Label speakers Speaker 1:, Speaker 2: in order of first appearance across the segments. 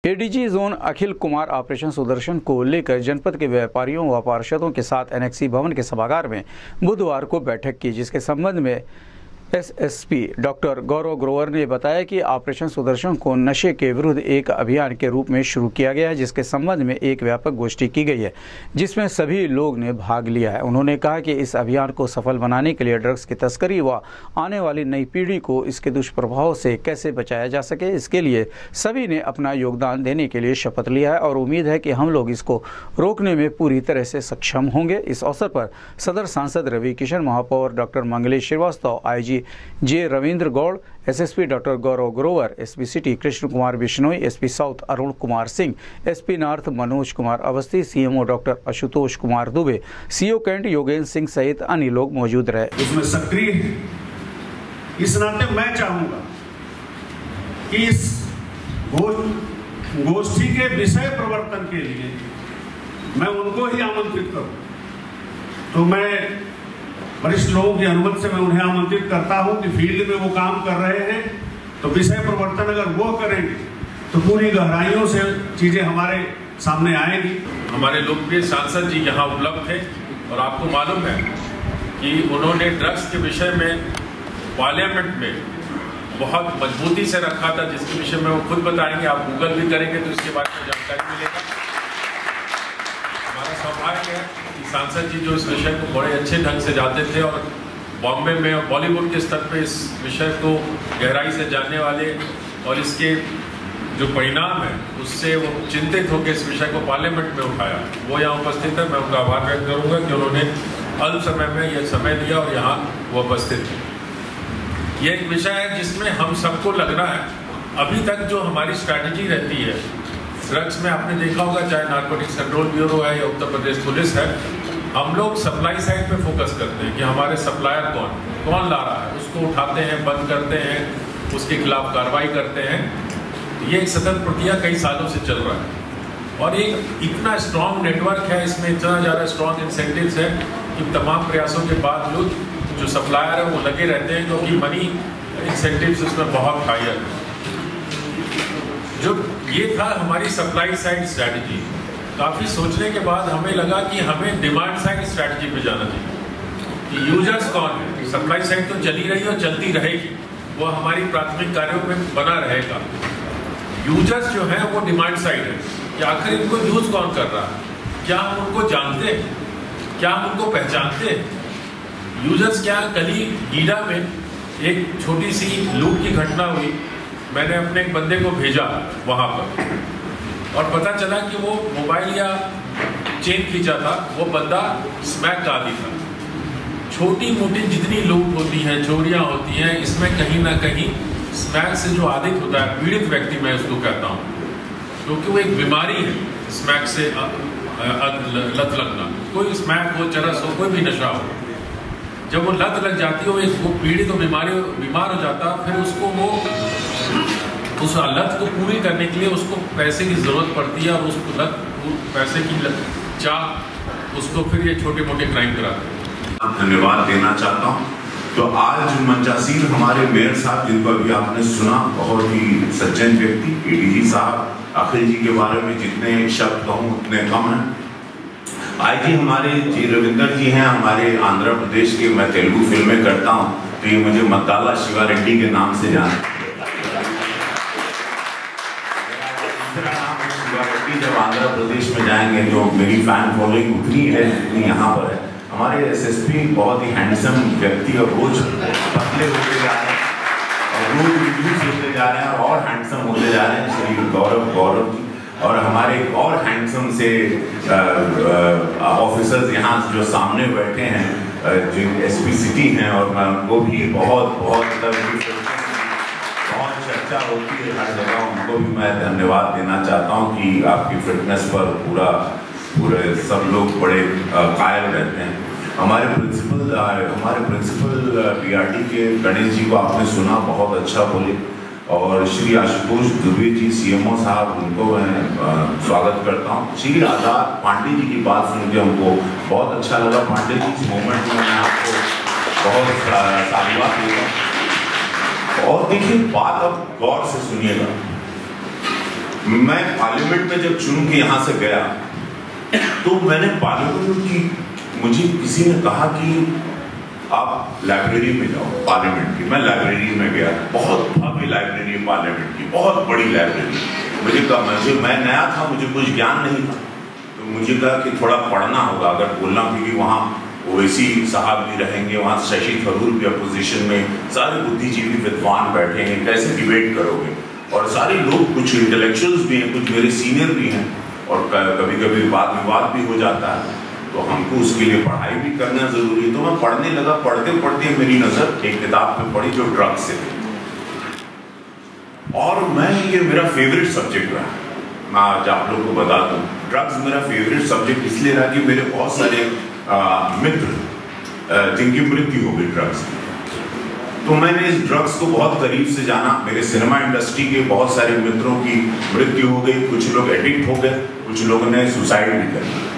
Speaker 1: ADG zone Akhil Kumar operation Sudarshan को लेकर जनपद के व्यापारियों व पार्षदों के साथ एनेक्सी भवन के सभागार में बुधवार को बैठक की, जिसके संबंध में एसएसपी डॉक्टर गौरव ग्रोवर ने बताया कि ऑपरेशन सुदर्शन को नशे के विरुद्ध एक अभियान के रूप में शुरू किया गया है, जिसके संबंध में एक व्यापक गोष्ठी की गई है जिसमें सभी लोग ने भाग लिया है। उन्होंने कहा कि इस अभियान को सफल बनाने के लिए ड्रग्स की तस्करी व आने वाली नई पीढ़ी को इसके दुष्प्रभाव से कैसे बचाया जा सके, इसके लिए सभी ने अपना योगदान देने के लिए शपथ लिया है और उम्मीद है कि हम लोग इसको रोकने में पूरी तरह से सक्षम होंगे। इस अवसर पर सदर सांसद रवि किशन, महापौर doctor Mangalesh Shrivastava, IG J Ravindra Gaur, SSP doctor Gaurav Grover, SP city Krishna Kumar Bishnoi, SP south Arun Kumar Singh, SP north Manoj Kumar Awasthi, CMO doctor Ashutosh Kumar Dubey, CO cantt Yogendra Singh सहित अन्य लोग मौजूद रहे।
Speaker 2: उसमें सक्रिय है। इस नाते मैं चाहूंगा कि इस गोष्ठी के विषय प्रवर्तन के लिए मैं उनको ही आमंत्रित करूं, तो मैं वरिष्ठ लोगों की अनुमति से मैं उन्हें आमंत्रित करता हूं कि फील्ड में वो काम कर रहे हैं तो विषय प्रवर्तन अगर वो करेंगे तो पूरी गहराइयों से चीजें हमारे सामने आएंगी।
Speaker 3: हमारे लोकप्रिय सांसद जी यहाँ उपलब्ध थे और आपको मालूम है कि उन्होंने ड्रग्स के विषय में पार्लियामेंट में बहुत मजबूती से रखा था, जिसके विषय में वो खुद बताएंगे। आप गूगल भी करेंगे तो इसके बारे में जानकारी मिलेगा। हमारा सौभाग्य है कि सांसद जी जो इस विषय को बड़े अच्छे ढंग से जानते थे और बॉम्बे में और बॉलीवुड के स्तर पे इस विषय को गहराई से जानने वाले और इसके जो परिणाम है उससे वो चिंतित होकर इस विषय को पार्लियामेंट में उठाया। वो यहाँ उपस्थित है, मैं उनका आभार व्यक्त करूंगा कि उन्होंने अल्प समय में यह समय दिया और यहाँ वो उपस्थित है। ये एक विषय है जिसमें हम सबको लगना है। अभी तक जो हमारी स्ट्रैटेजी रहती है ड्रग्स में, आपने देखा होगा, चाहे नारकोटिक्स कंट्रोल ब्यूरो है या उत्तर प्रदेश पुलिस है, हम लोग सप्लाई साइड पे फोकस करते हैं कि हमारे सप्लायर कौन ला रहा है, उसको उठाते हैं, बंद करते हैं, उसके खिलाफ कार्रवाई करते हैं। ये एक सतत प्रक्रिया कई सालों से चल रहा है और ये इतना स्ट्रॉन्ग नेटवर्क है, इसमें इतना ज़्यादा स्ट्रॉन्ग इंसेंटिव्स है कि तमाम प्रयासों के बावजूद जो सप्लायर है वो लगे रहते हैं, क्योंकि मनी इंसेंटिव्स उसमें बहुत हायर है। जो ये था हमारी सप्लाई साइड स्ट्रैटेजी। काफ़ी सोचने के बाद हमें लगा कि हमें डिमांड साइड स्ट्रैटेजी पे जाना चाहिए कि यूजर्स कौन है। सप्लाई साइड तो चली रही और चलती रहेगी, वो हमारी प्राथमिक कार्यों में बना रहेगा। यूजर्स जो है वो डिमांड साइड है कि आखिर इनको यूज कौन कर रहा है, क्या हम उनको जानते हैं, क्या हम उनको पहचानते हैं। यूजर्स क्या, कल ही गीडा में एक छोटी सी लूट की घटना हुई। मैंने अपने एक बंदे को भेजा वहां पर और पता चला कि वो मोबाइल या चेन खींचा था, वो बंदा स्मैक का आदी था। छोटी मोटी जितनी लूट होती है, चोरियां होती हैं, इसमें कहीं ना कहीं स्मैक से जो आदित होता है, पीड़ित व्यक्ति मैं उसको कहता हूँ, क्योंकि वो एक बीमारी है। स्मैक से लत लगना, कोई स्मैक हो, चरस हो, कोई भी नशा हो, जब वो लत लग जाती है वो पीड़ित और बीमार हो जाता है। फिर उसको वो उस लत को पूरी करने के लिए उसको पैसे की जरूरत पड़ती है और उसको पैसे की चाह उसको फिर ये छोटे मोटे क्राइम कराते हैं।
Speaker 4: धन्यवाद देना चाहता हूँ। तो आज मंचासीन हमारे मेयर साहब, जिनको अभी आपने सुना, बहुत ही सज्जन व्यक्ति, एडीजी साहब अखिल जी के बारे में जितने शब्द कहूँ उतने कम हैं। आईजी हमारे जी रविंदर जी हैं, हमारे आंध्र प्रदेश के। मैं तेलुगु फिल्में करता हूँ तो ये मुझे मद्दाला शिवा रेड्डी के नाम से जाना। शिवा रेड्डी जब आंध्र प्रदेश में जाएंगे, जो मेरी फैन फॉलोइंग उतनी है जितनी यहाँ पर है। हमारे एसएसपी बहुत ही हैंडसम व्यक्ति और रोज पतले होते जा रहे हैं और रोज रिड्यूस होते जा रहे हैं और हैंडसम होते जा रहे हैं, श्री गौरव जी। और हमारे और हैंडसम से ऑफिसर्स यहाँ जो सामने बैठे हैं, जो एसपी सिटी हैं, और मैं उनको भी बहुत चर्चा होती है हर जगह, उनको भी मैं धन्यवाद देना चाहता हूँ कि आपकी फिटनेस पर पूरे सब लोग बड़े कायल रहते हैं। हमारे प्रिंसिपल बीआरटी के गणेश जी को आपने सुना, बहुत अच्छा बोले। और श्री आशुतोष दुबे जी सीएमओ साहब, उनको मैं स्वागत करता हूँ। श्री आजाद पांडे जी की बात सुन के हमको बहुत अच्छा लगा। पांडे जी इस मोमेंट में मैं आपको बहुत साधुवाद देता हूँ। और देखिए, बात अब गौर से सुनिएगा। मैं पार्लियामेंट में जब चुन के यहाँ से गया तो मैंने पार्लियामेंट की, मुझे किसी ने कहा कि आप लाइब्रेरी में जाओ पार्लियामेंट की। मैं लाइब्रेरी में गया, बहुत भव्य लाइब्रेरी है पार्लियामेंट की, बहुत बड़ी लाइब्रेरी। मैं नया था, मुझे कुछ ज्ञान नहीं था, तो मुझे कहा कि थोड़ा पढ़ना होगा अगर बोलना, क्योंकि वहाँ ओवैसी साहब भी रहेंगे, वहाँ शशि थरूर भी अपोजिशन में, सारे बुद्धिजीवी विद्वान बैठे हैं, कैसे डिबेट करोगे? और सारे लोग, कुछ इंटेलेक्चुअल्स भी हैं, कुछ मेरे सीनियर भी हैं, और कभी कभी वाद विवाद भी हो जाता है, तो हमको उसके लिए पढ़ाई भी करना जरूरी है। तो मैं पढ़ने लगा, पढ़ते पढ़ते मेरी नजर एक किताब में पड़ी जो ड्रग्स से थी, और ये मेरा फेवरेट सब्जेक्ट रहा। मैं आज आप लोगों को बता दूं, ड्रग्स मेरा फेवरेट सब्जेक्ट इसलिए रहा कि मेरे बहुत सारे मित्र जिनकी मृत्यु हो गई ड्रग्स, तो मैंने इस ड्रग्स को बहुत करीब से जाना। मेरे सिनेमा इंडस्ट्री के बहुत सारे मित्रों की मृत्यु हो गई, कुछ लोग एडिक्ट हो गए, कुछ लोगों ने सुसाइड भी कर लिया।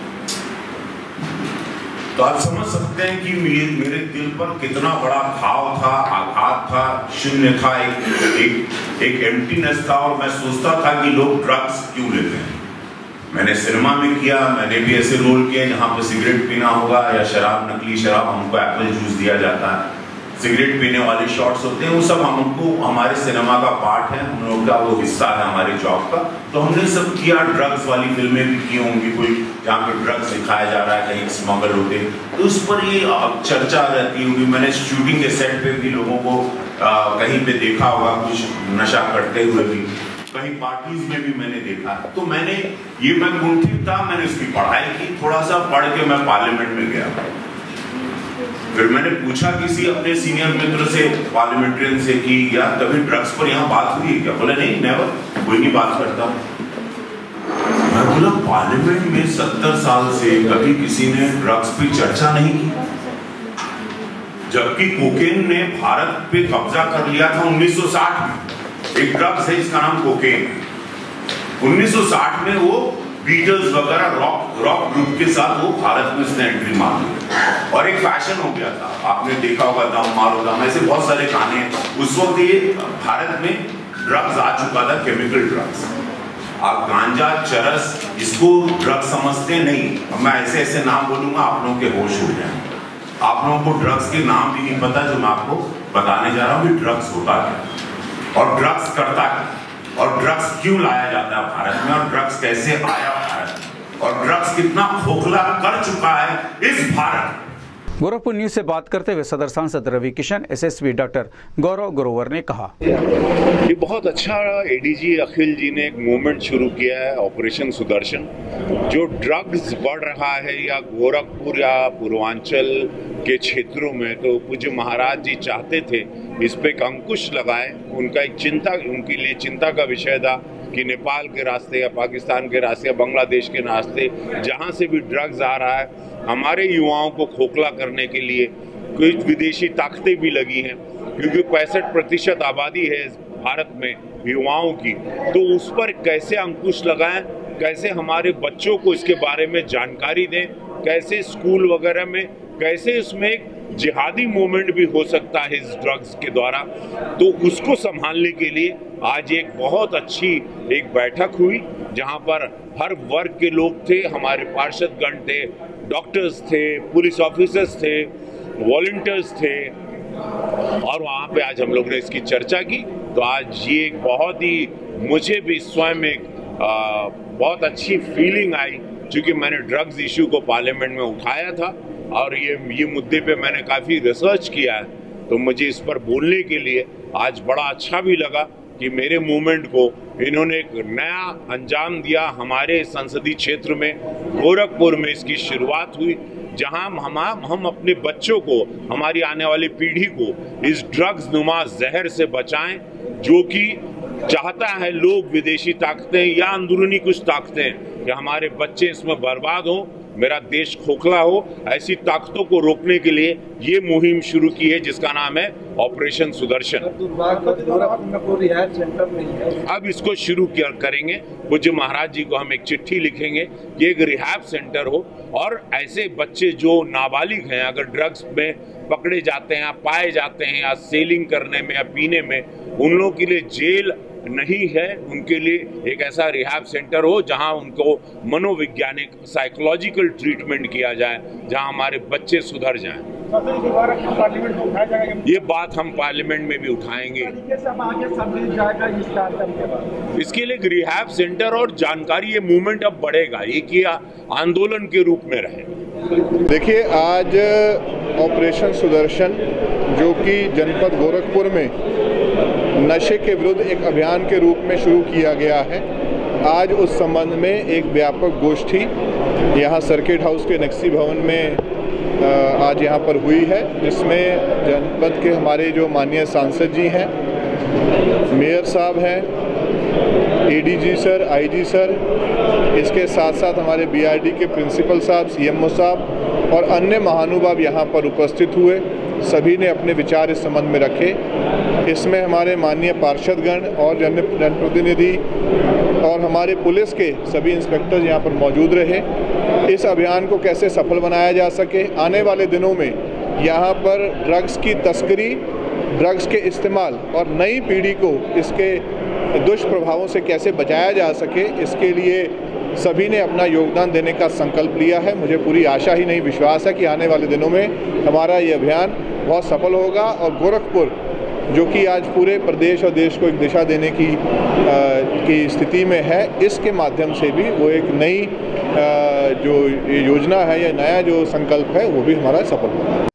Speaker 4: तो आप समझ सकते हैं कि मेरे दिल पर कितना बड़ा घाव था, आघात था, शून्य था, एक एम्प्टीनेस था, और मैं सोचता था कि लोग ड्रग्स क्यों लेते हैं। मैंने सिनेमा में किया, मैंने भी ऐसे रोल किए जहाँ पे सिगरेट पीना होगा या शराब, नकली शराब, हमको एप्पल जूस दिया जाता है, सिगरेट पीने वाले शॉट्स होते हैं, वो सब हमको हमारे सिनेमा का पार्ट है, हम लोग का वो हिस्सा है हमारे जॉब का। तो हमने सब किया, ड्रग्स वाली फिल्में भी की होंगी, कोई जहाँ पे ड्रग्स दिखाया जा रहा है, कहीं स्मगल होते, तो उस पर ये चर्चा रहती होगी। मैंने शूटिंग के सेट पे भी लोगों को कहीं पे देखा होगा कुछ नशा करते हुए भी, कहीं पार्टीज में भी मैंने देखा। तो मैं मुंथिब था, मैंने उसकी पढ़ाई की, थोड़ा सा पढ़ के मैं पार्लियामेंट में गया। फिर मैंने पूछा किसी अपने सीनियर मित्र से, पार्लियामेंट्रियन से, कि यार कभी ड्रग्स पर यहाँ बात हुई है क्या? बोले नहीं, नेवर, कोई नहीं बात करता। मैं बोला पार्लियामेंट में 70 साल से कभी किसी ने ड्रग्स पे चर्चा नहीं की, जबकि कोकेन ने भारत पे कब्जा कर लिया था 1960 में। एक ड्रग्स है जिसका नाम कोकेन। 1960 में वो बीटल्स वगैरह रॉक ग्रुप के साथ वो भारत में उसने एंट्री मार ली, और एक फैशन हो गया था। आपने देखा होगा दम मारो दम, ऐसे बहुत सारे गाने। उस वक्त ये भारत में ड्रग्स आ चुका था, केमिकल ड्रग्स। आप गांजा, चरस, इसको ड्रग्स समझते नहीं। मैं ऐसे ऐसे नाम बोलूंगा, आप लोगों के होश हो जाए। आप लोगों को ड्रग्स के नाम भी नहीं पता, जो मैं आपको बताने जा रहा हूँ कि ड्रग्स होता क्या और ड्रग्स करता क्या, और ड्रग्स क्यों लाया जाता है भारत में, और ड्रग्स कैसे आया भारत में, और ड्रग्स कितना खोखला कर चुका है इस भारत।
Speaker 1: गोरखपुर न्यूज से बात करते हुए सदर सांसद रवि किशन, एसएसपी डॉक्टर गौरव ग्रोवर ने कहा,
Speaker 5: ये बहुत अच्छा एडीजी अखिल जी ने एक मूवमेंट शुरू किया है, ऑपरेशन सुदर्शन। जो ड्रग्स बढ़ रहा है या गोरखपुर या पूर्वांचल के क्षेत्रों में, तो पूज्य महाराज जी चाहते थे इस पे एक अंकुश लगाएं। उनका एक उनके लिए चिंता का विषय था कि नेपाल के रास्ते या पाकिस्तान के रास्ते या बांग्लादेश के रास्ते जहाँ से भी ड्रग्स आ रहा है, हमारे युवाओं को खोखला करने के लिए कुछ विदेशी ताकतें भी लगी हैं, क्योंकि 65% आबादी है भारत में युवाओं की। तो उस पर कैसे अंकुश लगाएं, कैसे हमारे बच्चों को इसके बारे में जानकारी दें, कैसे स्कूल वगैरह में, कैसे इसमें एक जिहादी मूवमेंट भी हो सकता है इस ड्रग्स के द्वारा। तो उसको संभालने के लिए आज एक बहुत अच्छी एक बैठक हुई, जहां पर हर वर्ग के लोग थे, हमारे पार्षदगण थे, डॉक्टर्स थे, पुलिस ऑफिसर्स थे, वॉलंटियर्स थे, और वहाँ पे आज हम लोग ने इसकी चर्चा की। तो आज ये एक बहुत ही, मुझे भी स्वयं एक बहुत अच्छी फीलिंग आई, क्योंकि मैंने ड्रग्स इशू को पार्लियामेंट में उठाया था और ये मुद्दे पे मैंने काफ़ी रिसर्च किया है। तो मुझे इस पर बोलने के लिए आज बड़ा अच्छा भी लगा कि मेरे मूवमेंट को इन्होंने एक नया अंजाम दिया। हमारे संसदीय क्षेत्र में गोरखपुर में इसकी शुरुआत हुई, जहां हम अपने बच्चों को, हमारी आने वाली पीढ़ी को इस ड्रग्स नुमा जहर से बचाएं, जो कि चाहता है लोग, विदेशी ताकतें या अंदरूनी कुछ ताकतें, कि हमारे बच्चे इसमें बर्बाद हो, मेरा देश खोखला हो। ऐसी ताकतों को रोकने के लिए ये मुहिम शुरू की है, जिसका नाम है ऑपरेशन सुदर्शन। अब इसको शुरू करेंगे। पूज्य महाराज जी को हम एक चिट्ठी लिखेंगे कि एक रिहैब सेंटर हो, और ऐसे बच्चे जो नाबालिग हैं, अगर ड्रग्स में पकड़े जाते हैं, पाए जाते हैं, या सेलिंग करने में या पीने में, उन लोगों के लिए जेल नहीं है उनके लिए एक ऐसा रिहैब सेंटर हो जहां उनको मनोवैज्ञानिक साइकोलॉजिकल ट्रीटमेंट किया जाए, जहां हमारे बच्चे सुधर जाएं। ये बात हम पार्लियामेंट में भी उठाएंगे। इसके लिए रिहैब सेंटर और जानकारी, ये मूवमेंट अब बढ़ेगा, एक ये आंदोलन के रूप में रहे।
Speaker 6: देखिए, आज ऑपरेशन सुदर्शन जो कि जनपद गोरखपुर में नशे के विरुद्ध एक अभियान के रूप में शुरू किया गया है, आज उस संबंध में एक व्यापक गोष्ठी यहाँ सर्किट हाउस के नक्सी भवन में आज यहाँ पर हुई है, जिसमें जनपद के हमारे जो माननीय सांसद जी हैं, मेयर साहब हैं, एडीजी सर, आईजी सर, इसके साथ साथ हमारे बीआरडी के प्रिंसिपल साहब, सीएमओ साहब और अन्य महानुभाव यहाँ पर उपस्थित हुए। सभी ने अपने विचार इस संबंध में रखे। इसमें हमारे माननीय पार्षदगण और जनप्रतिनिधि और हमारे पुलिस के सभी इंस्पेक्टर यहाँ पर मौजूद रहे। इस अभियान को कैसे सफल बनाया जा सके, आने वाले दिनों में यहाँ पर ड्रग्स की तस्करी, ड्रग्स के इस्तेमाल और नई पीढ़ी को इसके दुष्प्रभावों से कैसे बचाया जा सके, इसके लिए सभी ने अपना योगदान देने का संकल्प लिया है। मुझे पूरी आशा ही नहीं, विश्वास है कि आने वाले दिनों में हमारा ये अभियान बहुत सफल होगा और गोरखपुर जो कि आज पूरे प्रदेश और देश को एक दिशा देने की स्थिति में है, इसके माध्यम से भी वो एक नई जो योजना है या नया जो संकल्प है वो भी हमारा सफल होगा।